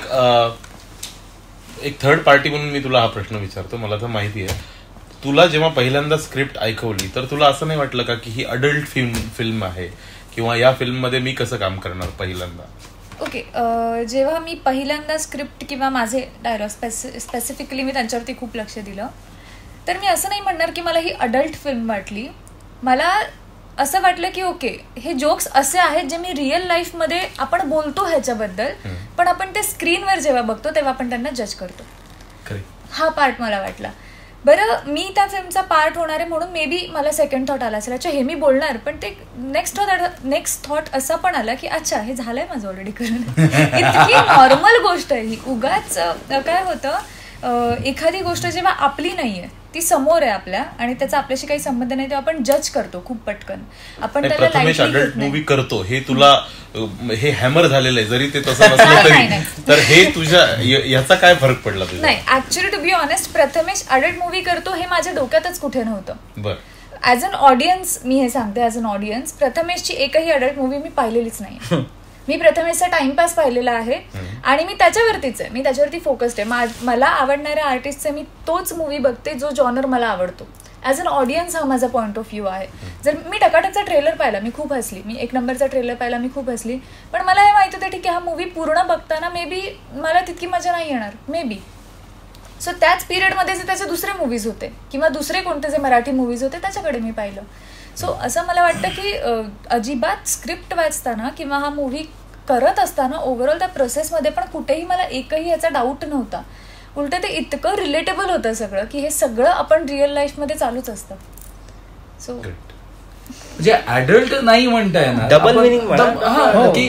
एक थर्ड पार्टी म्हणून मी तुला हा प्रश्न विचारतो. मला तर माहिती आहे, तुला जेव्हा पहिल्यांदा स्क्रिप्ट ऐकवली तर तुला असं नाही वाटलं का की ही अडल्ट फिल्म आहे किंवा या फिल्म मध्ये मी कसं काम करणार पहिल्यांदा? ओके, जेव्हा मी पहिल्यांदा स्क्रिप्ट किंवा माझे डायलॉग स्पेसिफिकली मी त्यांच्यावरती खूप लक्ष दिलं, तर मी असं नाही म्हणणार की मला ही अडल्ट फिल्म वाटली. मला असं वाटलं की ओके, हे जोक्स असे आहेत जे मी रिअल लाईफमध्ये आपण बोलतो ह्याच्याबद्दल, पण आपण ते स्क्रीनवर जेव्हा बघतो तेव्हा आपण त्यांना जज करतो. हा पार्ट मला वाटला. बरं, मी त्या फिल्मचा पार्ट होणार आहे म्हणून मे बी मला सेकंड थॉट आला असेल, अच्छा हे मी बोलणार, पण ते नेक्स्ट थॉट असा पण आला की अच्छा हे झालंय माझं ऑलरेडी करणं. इतकी नॉर्मल गोष्ट आहे ही. उगाच काय होतं, एखादी गोष्ट जेव्हा आपली नाहीये, ती समोर आहे आपल्या आणि त्याचा आपल्याशी काही संबंध नाही, तेव्हा आपण जज करतो खूप पटकन. आपण त्याला प्रथमेश अडल्ट मूवी करतो हे तुला हे हॅमर झालेलं आहे, जरी ते तसं नसलं तरी, तर हे तुझ्या याचा काय फरक पडला तुझ्या? नाही, actually to be honest, Prathamesh adult movie करतो हे माझ्या डोक्यातच कुठे नव्हतं. बरं, ॲज अन ऑडियन्स मी हे सांगते, ॲज अन ऑडियन्स प्रथमेशची एकही अडल्ट मूवी मी पाहिलेलीच नाही. मी प्रथमेशचा टाइमपास पाहिलेला आहे आणि मी त्याच्यावरतीच आहे, मी त्याच्यावरती फोकस्ड आहे. मला आवडणाऱ्या आर्टिस्टचे मी तोच मूवी बघते जो जॉनर मला आवडतो. ॲज अन ऑडियन्स हा माझा पॉईंट ऑफ व्ह्यू आहे. जर मी टकाटकचा ट्रेलर पाहिला, मी खूप हसली, मी 1 नंबरचा ट्रेलर पाहिला, मी खूप हसली, पण मला हे माहिती होतं ठीक आहे, हा मूवी पूर्ण बघताना मे बी मला तितकी मजा नाही येणार, मे बी. सो त्याच पिरियडमध्ये जे त्याचे दुसरे मूवीज होते किंवा दुसरे कोणते जे मराठी मूवीज होते त्याच्याकडे मी पाहिलं. सो असं मला वाटतं की अजिबात स्क्रिप्ट वाचताना किंवा हा मूव्ही करत असताना ओव्हरऑल त्या प्रोसेसमध्ये पण कुठेही मला एकही याचा डाऊट नव्हता. उलट ते इतकं रिलेटेबल होतं सगळं की हे सगळं आपण रिअल लाईफमध्ये चालूच असतं. सो म्हणजे ऍडल्ट नाही म्हणताय ना, डबल मिनिंग की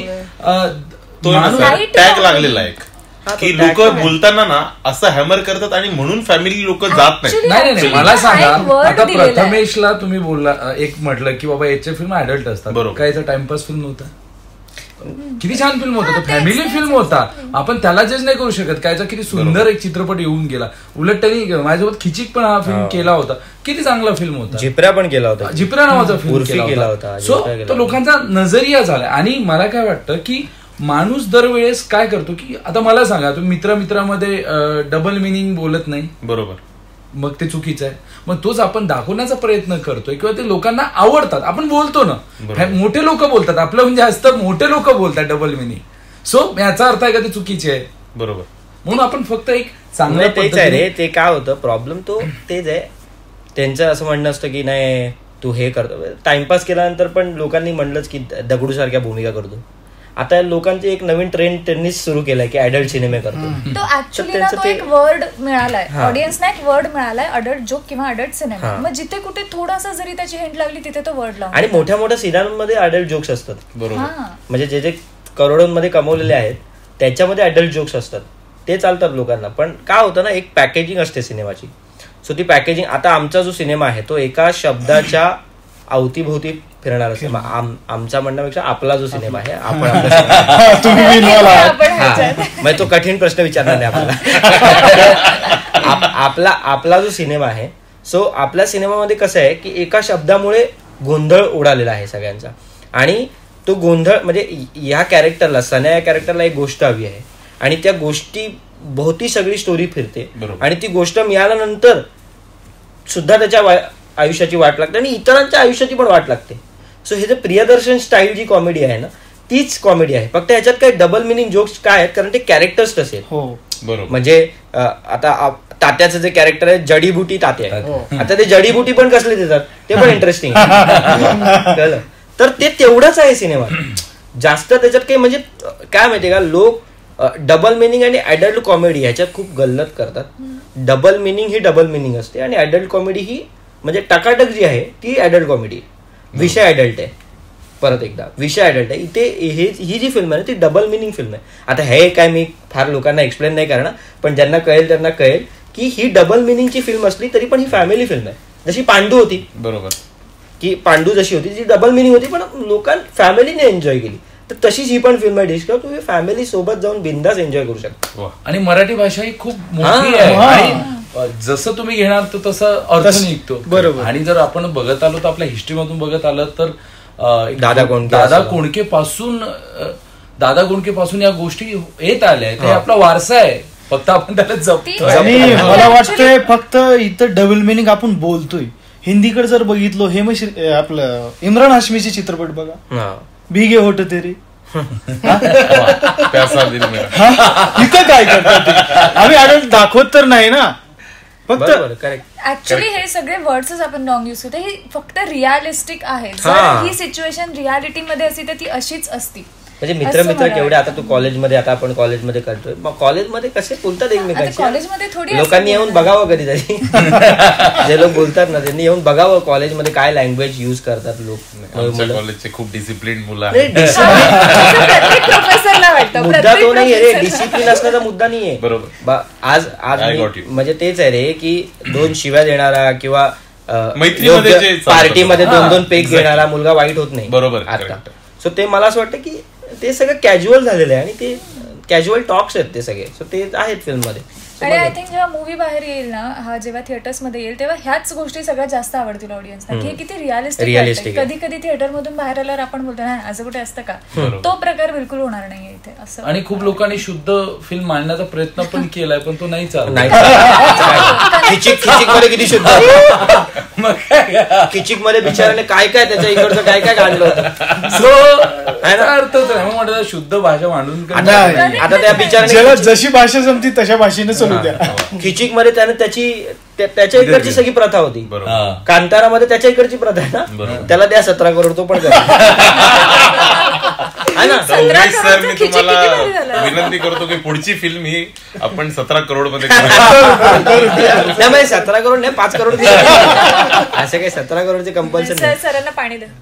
टॅग लागलेला आहे की लोक बोलताना ना असं हॅमर करतात आणि म्हणून फॅमिली लोक जात नाही. नाही, मला सांगा, आता प्रथमेशला तुम्ही बोलला, एक म्हटलं की बाबा याचे फिल्म अडल्ट असतात, बरोबर, काय याचा टाइमपास फिल्म नव्हता, किती छान फिल्म होता, फॅमिली फिल्म होता, आपण त्याला जज नाही करू शकत. कायचा किती सुंदर एक चित्रपट येऊन गेला. उलट त्यांनी माझ्यासोबत खिचिक पण हा फिल्म केला होता, किती चांगला फिल्म होता. जिप्रा पण केला होता, जिप्रा नावाचा फिल्म केला होता. सो तो लोकांचा नजरिया झाला. आणि मला काय वाटतं की माणूस दरवेळेस काय करतो की, आता मला सांगा, तुम्ही मित्रामध्ये डबल मिनिंग बोलत नाही, बरोबर, मग ते चुकीचं आहे. मग तोच आपण दाखवण्याचा प्रयत्न करतोय किंवा ते लोकांना आवडतात, आपण बोलतो ना, मोठे लोक बोलतात, आपलं म्हणजे असतं मोठे लोक बोलतात डबल मिनिंग. सो याचा अर्थ आहे का ते चुकीचे आहे? बरोबर. म्हणून आपण फक्त एक चांगलं तेच आहे रे. ते काय होतं प्रॉब्लेम तो तेच आहे, त्यांचं असं म्हणणं असतं की नाही तू हे करतो, टाइमपास केल्यानंतर पण लोकांनी म्हणलंच की दगडू सारख्या भूमिका करतो. आता लोकांचे एक नवीन ट्रेंड त्यांनीच सुरू केलाय की अडल्ट सिनेमे करतो. तो ऍक्च्युली ना तो एक वर्ड मिळालाय ऑडियन्सना, एक वर्ड मिळालाय अडल्ट जोक किंवा अडल्ट सिनेमा. मग जिथे कुठे थोडासा जरी त्याची हिंट लागली तिथे तो वर्ड लावला. आणि मोठ्या मोठ्या सिनेमांमध्ये अडल्ट जोक्स असतात, बरोबर, म्हणजे जे जे करोडोंमध्ये कमवलेले आहेत त्याच्यामध्ये अडल्ट जोक्स असतात, ते चालतात लोकांना. पण काय होतं ना, एक पॅकेजिंग असते सिनेमाची. सो ती पॅकेजिंग, आता आमचा जो सिनेमा आहे तो एका शब्दाच्या अवतीभोवती फिरणार असेल. आमचा म्हणण्यापेक्षा आपला जो सिनेमा आहे, आपण म्हणजे तो कठीण प्रश्न विचारणार नाही आपल्याला. आपला जो सिनेमा आहे, सो आपल्या सिनेमामध्ये कसं आहे की एका शब्दामुळे गोंधळ उडालेला आहे सगळ्यांचा. आणि तो गोंधळ म्हणजे या कॅरेक्टरला, सन्या या कॅरेक्टरला एक गोष्ट हवी आहे आणि त्या गोष्टी भोवती सगळी स्टोरी फिरते. आणि ती गोष्ट मिळाल्यानंतर सुद्धा त्याच्या आयुष्याची वाट लागते आणि इतरांच्या आयुष्याची पण वाट लागते. सो हे जे प्रियदर्शन स्टाईल जी कॉमेडी आहे ना, तीच कॉमेडी आहे. फक्त ह्याच्यात काही डबल मिनिंग जोक्स काय आहेत, कारण ते कॅरेक्टर्स तसे. म्हणजे आता तात्याचं जे कॅरेक्टर आहे, जडीबुटी तात्या आहे, आता ते जडीबुटी पण कसले देतात ते पण इंटरेस्टिंग कळलं. तर ते तेवढंच आहे सिनेमा, जास्त त्याच्यात काही म्हणजे काय माहितीये का, लोक डबल मिनिंग आणि अडल्ट कॉमेडी ह्याच्यात खूप गल्लत करतात. डबल मिनिंग ही डबल मिनिंग असते आणि अडल्ट कॉमेडी ही म्हणजे टकाटक जी आहे ती अडल्ट कॉमेडी. विषय अडल्ट आहे, परत एकदा विषय अडल्ट आहे. इथे ही जी फिल्म आहे ती डबल मिनिंग फिल्म आहे. आता हे काय मी फार लोकांना एक्सप्लेन नाही करणार, पण ज्यांना कळेल त्यांना कळेल की ही डबल मिनिंगची फिल्म असली तरी पण ही फॅमिली फिल्म आहे. जशी पांडू होती, बरोबर, की पांडू जशी होती ती डबल मिनिंग होती पण लोकांनी फॅमिलीने एन्जॉय केली, तर तशीच ही पण फिल्म आहे डिस्कवर. तुम्ही फॅमिली सोबत जाऊन बिंदास एन्जॉय करू शकता. आणि मराठी भाषा ही खूप मोठी आहे आणि जसं तुम्ही घेणार तर तसं अर्थ निघतो. बरोबर. आणि जर आपण बघत आलो तर आपल्या हिस्ट्रीमधून बघत आलं तर दादा कोंडके पासून या गोष्टी येत आल्या आहेत. हे आपला वारसा आहे, फक्त आपण त्याला जपतो. आणि मला वाटतंय फक्त इथं डबल मिनिंग आपण बोलतोय. हिंदीकडे जर बघितलो, हे मग आपलं इम्रान हाशमीचे चित्रपट बघा, भीगे होठ तेरे. प्यासा दिल मेरा. इथं काय करतात आम्ही आडत दाखवत तर नाही ना, फक्त करेक्ट. ऍक्च्युली हे सगळे वर्ड्सच आपण रॉंग युज करतो. हे फक्त रिअलिस्टिक आहे. हा. जर ही सिच्युएशन रियालिटी मध्ये असती तर ती अशीच असती. म्हणजे मित्र केवढे, आता तू कॉलेजमध्ये, आता आपण कॉलेजमध्ये करतोय, मग कॉलेजमध्ये कसे बोलतात एकमेकांशी. कॉलेजमध्ये थोडी लोकांनी येऊन बघावं कधीतरी. जे लोक बोलतात ना त्यांनी येऊन बघावं कॉलेजमध्ये काय लँग्वेज युज करतात लोक. आमच्या कॉलेजचे खूप डिसिप्लिन मुलं आहेत. प्रोफेसरला वाटतं. मुद्दा तो नाही रे, डिसिप्लिन असण्याचा मुद्दा नाहीये. बरोबर. आज I got you. म्हणजे तेच आहे रे की 2 शिव्या देणारा किंवा मैत्रीमध्ये जे चालतं. पार्टीमध्ये 2 पेक Exactly. घेणारा मुलगा वाईट होत नाही. बरोबर, आता correct. सो ते मला असं वाटतं की ते सगळं कॅज्युअल झालेलं आहे आणि ते कॅज्युअल टॉक्स आहेत ते सगळे. सो ते आहेत फिल्ममध्ये. आणि आय थिंक जेव्हा मूवी बाहेर येईल ना, हा जेव्हा थिएटर्स मध्ये येईल तेव्हा ह्याच गोष्टी सगळ्यात जास्त आवडतील ऑडियन्सला, की हे किती रिअलिस्टिक. कधी कधी थिएटर मधून बाहेर आल्यावर आपण बोलतो ना असं कुठे असतं का, तो प्रकार बिलकुल होणार नाहीये इथे असं. आणि खूप लोकांनी शुद्ध फिल्म मांडण्याचा प्रयत्न पण केलाय, पण तो नाही चालला. खिचिक मध्ये किती शुद्ध, खिचिक मध्ये बिचाराने काय काय त्याच्या इकडचं काय काय काढलं होतं. सो अर्थच नाही म्हणतात शुद्ध भाषा मांडून आता त्या बिचाराने जशी भाषा जमती तशा भाषेने चालू द्या. खिचिक मध्ये त्याने त्याच्या इकडची सगळी प्रथा होती. कांतारामध्ये त्याच्या इकडची प्रथा आहे ना, त्याला द्या 17 करोड, तो पण सर. मी तुम्हाला विनंती करतो की पुढची फिल्म ही आपण 17 करोड मध्ये त्यामुळे 17 करोड नाही 5 करोड असं काही 17 करोडचे कंपल्सन. सरांना पाणी दे.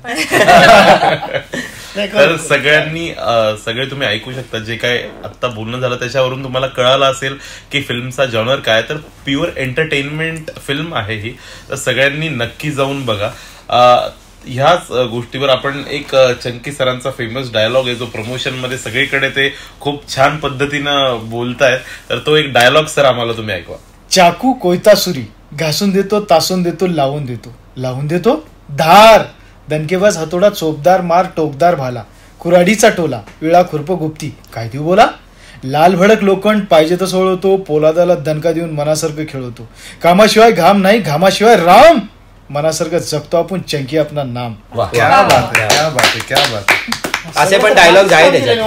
तर सगळे तुम्ही ऐकू शकता. जे काय आता बोलणं झालं त्याच्यावरून तुम्हाला कळालं असेल की फिल्मचा जॉनर काय. तर प्युअर एंटरटेनमेंट फिल्म आहे ही. तर सगळ्यांनी नक्की जाऊन बघा. ह्याच गोष्टीवर आपण एक चंकी सरांचा फेमस डायलॉग आहे जो प्रमोशन मध्ये सगळीकडे ते खूप छान पद्धतीनं बोलतायत. तर तो एक डायलॉग सर आम्हाला तुम्ही ऐकवा. चाकू कोयता सुरी, घासून देतो, तासून देतो, लावून देतो, लावून देतो धार, दणकेबाज हातोडा, चोपदार मार, टोकदार भाला, कुऱ्हाडीचा टोला, विळा खुरप गुप्ती, काय देऊ बोला, लाल भडक लोखंड पाहिजे तर सोडवतो, पोलादाला दणका देऊन मनासारखं खेळवतो, कामाशिवाय घाम नाही, घामाशिवाय राम, मनासारखं जगतो आपण, चंकी आपला नाम. क्या बात है, क्या बात है, क्या बात है. असे पण डायलॉग आहे त्याच्यात.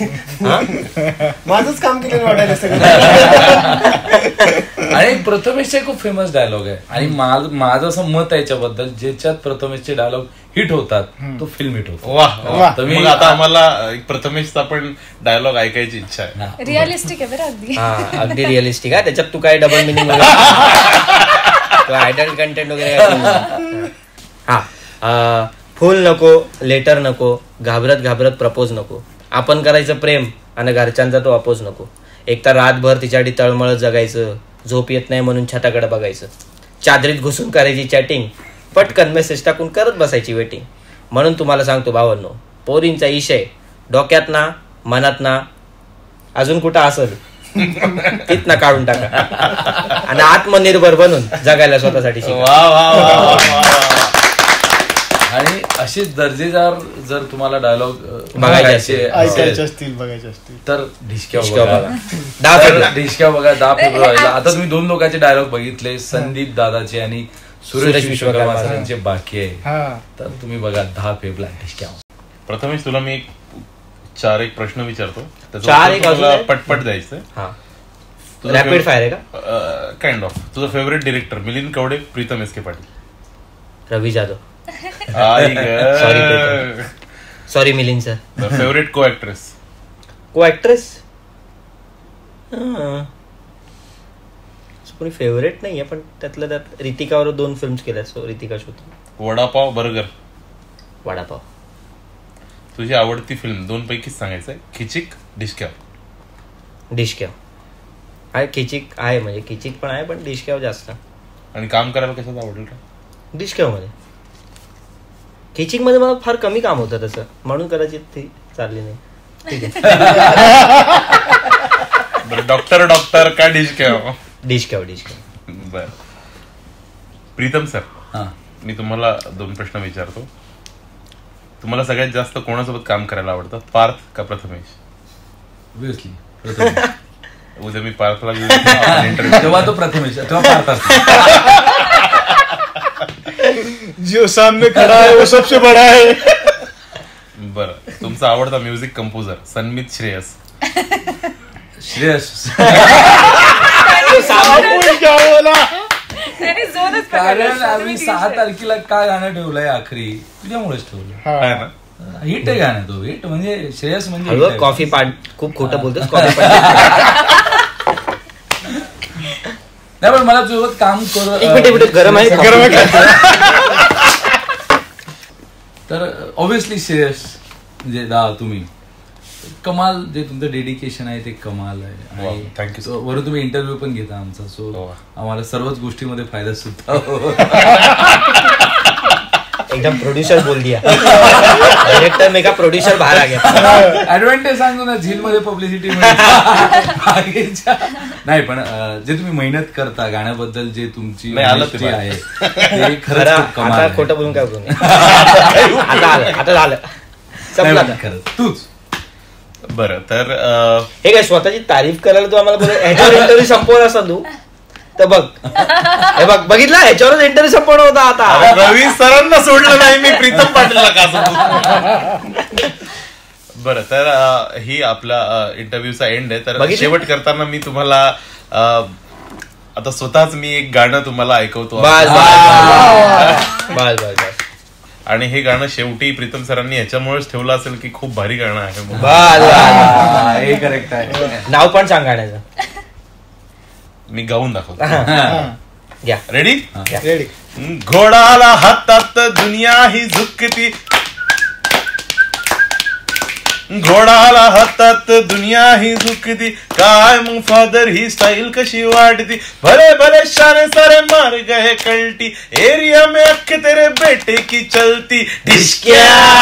माझंच काम केलं वाटायला सगळं. आणि प्रथमेशचे खूप फेमस डायलॉग आहे. आणि माझं असं मत आहे याच्याबद्दल, ज्याच्यात प्रथमेशचे डायलॉग हिट होतात तो फिल्म हिट होतो. वा. मग आता आम्हाला प्रथमेशचा पण डायलॉग ऐकायची इच्छा आहे. रिअलिस्टिक आहे बरं अगदी. अगदी रिअलिस्टिक आहे. त्याच्यात तू काय डबल मिनिंग आयडल कंटेंट वगैरे. हा, फुल नको, लेटर नको, घाबरत घाबरत प्रपोज नको, आपण करायचं प्रेम आणि घरच्यांचा तो अपोज नको, एकतर रातभर तिच्यासाठी तळमळत जगायचं, झोप येत नाही म्हणून छताकडे बघायचं, चादरीत घुसून करायची चॅटिंग, पटकन मेसेज टाकून करत बसायची वेटिंग. म्हणून तुम्हाला सांगतो भावांनो, पोरींचा इशय डोक्यात ना, मनात ना, अजून कुठं असेल तिथनं काढून टाका आणि आत्मनिर्भर बनून जगायला स्वतःसाठी शिका. आणि अशीच दर्जेदार जर तुम्हाला डायलॉग बघायचे असतील तर ढिशक्या बघा. ढिशक्या बघा 10 फेब्रुवारीला. आता तुम्ही 2 लोकांचे डायलॉग बघितले, संदीप दादाचे आणि सुरेश विश्वकर्मा सरांचे बाकी आहे. तर तुम्ही बघा 10 फेब्रुवारी ढिशक्या. प्रथमेश तुला मी 4 प्रश्न विचारतो, पटपट द्यायचं. रॅपिड फायर आहे का? Kind of. तुझा favourite director Milind Kawade, Pritam S K Patil, Ravi Jadhav. Sorry Milind sir. Favourite co actress कोणी फेवरेट नाहीये, पण त्यातल्या त्यात रितिकावर 2 फिल्म्स केल्या. सो रितिका शोध. वडापाव बर्गर. वडापाव. तुझी आवडती फिल्म 2 पैकीच सांगायचंय. खिचिक, डिशक्याव. डिशक्याव आहे. खिचिक आहे, म्हणजे खिचिक पण आहे, पण डिशक्याव जास्त. आणि काम करायला कशात आवडेल का? डिशक्याव मध्ये. खिचिक मध्ये मला फार कमी काम होतं तसं, म्हणून कदाचित ती चालली नाही. ठीक आहे. डॉक्टर का डिशक्याव? डिशक्याव. बर. प्रीतम सर, मी तुम्हाला 2 प्रश्न विचारतो. तुम्हाला सगळ्यात जास्त कोणासोबत काम करायला आवडतं, पार्थ का प्रथमेश? उद्या मी पार्थला इंटरव्ह्यू, तेव्हा तो प्रथमेश, तेव्हा पार्थ. जो सामने खड़ा है वो सबसे बड़ा है. बरं. तुमचा आवडता म्युझिक कंपोजर सन्मित श्रेयस. कारण आम्ही 6 तारखेला का गाणं ठेवलंय आखरी तुझ्यामुळेच ठेवलं. हिट आहे गाणं तो. हिट म्हणजे श्रेयस म्हणजे कॉफी पाट खूप खोटं बोलतोस. कॉफी पाट नाही पण मला तुझ्यासोबत काम कर. एक मिनिट गरम आहे. तर ऑब्व्हियसली श्रेयस म्हणजे तुम्ही कमाल जे तुमचं डेडिकेशन आहे ते कमाल आहे. आणि थँक्यू. वरून तुम्ही इंटरव्ह्यू पण घेता आमचा. सो आम्हाला सर्वच गोष्टीमध्ये फायदा सुद्धा एकदम प्रोड्युसर बोल दिया. डायरेक्टर में का प्रोड्युसर बाहेर आ गया. ऍडव्हान्टेज सांगतो ना झील मध्ये पब्लिसिटी नाही पण जे तुम्ही मेहनत करता गाण्याबद्दल जे तुमची आहे ते खरंच कमाल. खोटं बोलून काय बोलून आता झालं खरंच तूच. बरं तर हे काय स्वतःची तारीफ करायला तू आम्हाला ह्याच्यावर इंटरव्ह्यू संपवला असा तू तर बघ हे बघितलं ह्याच्यावरच इंटरव्ह्यू संपवणं होता. आता रवी सरांना सोडलं नाही मी प्रीतम पाटीलला का. बरं तर ही आपला इंटरव्ह्यूचा एंड आहे. तर शेवट करताना मी तुम्हाला आता स्वतःच मी एक गाणं तुम्हाला ऐकवतो. आणि हे गाणं शेवटी प्रीतम सरांनी ह्याच्यामुळेच ठेवलं असेल की खूप भारी गाणं आहे. हे करेक्ट आहे. नाव पण सांग गाण्याचं. मी गाऊन दाखवतो. घ्या. रेडी. रेडी. घोडाला हातात दुनिया ही झुकती. घोडाला हातात दुनिया ही झुकती. काय मग फादर ही स्टाईल कशी वाढती. भले भले शाने सारे मार गए कल्टी. एरिया में अख तेरे बेटे की चलती. डिस्क्या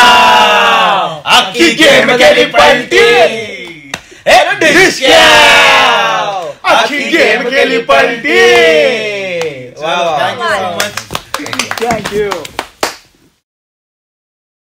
आखी गेम गेली पलटी. डिस्क्या आखी गेम गेली पलटी. Thank you so much. थँक्यू.